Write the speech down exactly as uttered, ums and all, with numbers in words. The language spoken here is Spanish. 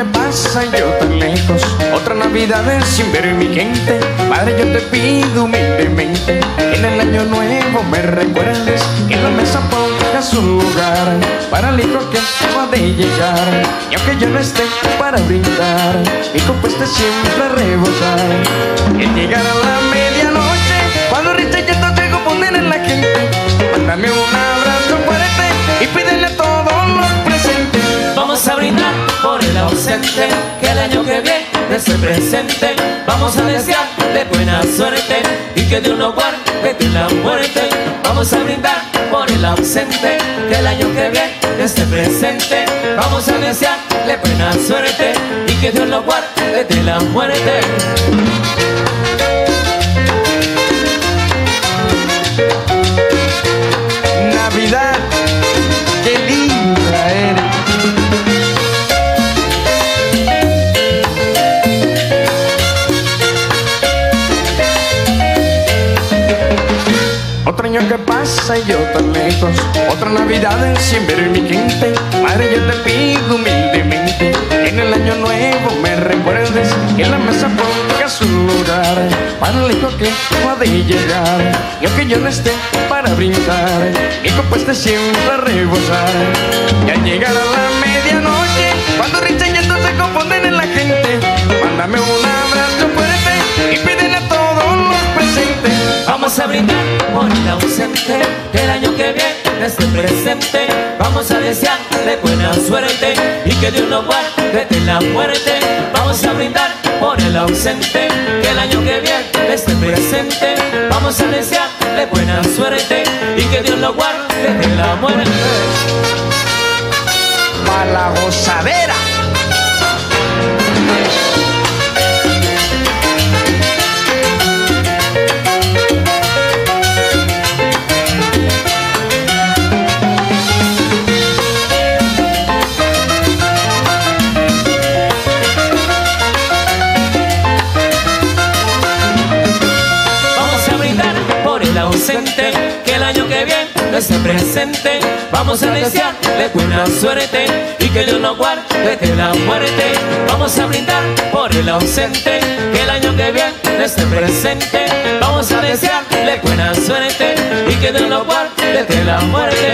que pasa y yo tan lejos, otra Navidad sin ver mi gente. Padre, yo te pido humildemente que en el año nuevo me recuerdes, que en la mesa pongas un lugar para el hijo que acaba de llegar. Y aunque yo no esté para brindar, mi copa esté siempre a rebosar. Que llegara la medianoche, cuando Rita y yo te ponen en la gente, mándame un abrazo fuerte y pídele a todos los presentes. Vamos a brindar por el ausente, que el año que viene esté presente. Vamos a desearle buena suerte y que Dios nos guarde de la muerte. Vamos a brindar por el ausente, que el año que viene esté presente. Vamos a desearle buena suerte y que Dios nos guarde de la muerte. Navidad, qué linda eres. Otro año que pasa y yo tan lejos, otra Navidad sin ver mi gente. Madre, yo te pido humildemente que en el año nuevo me recuerdes, que en la mesa pongas un lugar para el hijo que acaba de llegar. Y aunque yo no esté para brindar, mi copa esté siempre a rebosar. Y al llegar a la medianoche, cuando Rita y Yeto se confunden en la gente, mándame un abrazo fuerte y pídele a todos los presentes. Vamos a brindar por el ausente, que el año que viene esté presente. Vamos a desearle buena suerte y que Dios nos guarde de la muerte. Vamos a brindar por el ausente, que el año que viene esté presente. Vamos a desearle buena suerte y que Dios nos guarde de la muerte. Pa' la gozadera. Que el año que viene esté presente. Vamos a desearle buena suerte y que Dios nos guarde de la muerte. Vamos a brindar por el ausente, que el año que viene esté presente. Vamos a desearle buena suerte y que Dios nos guarde de la muerte.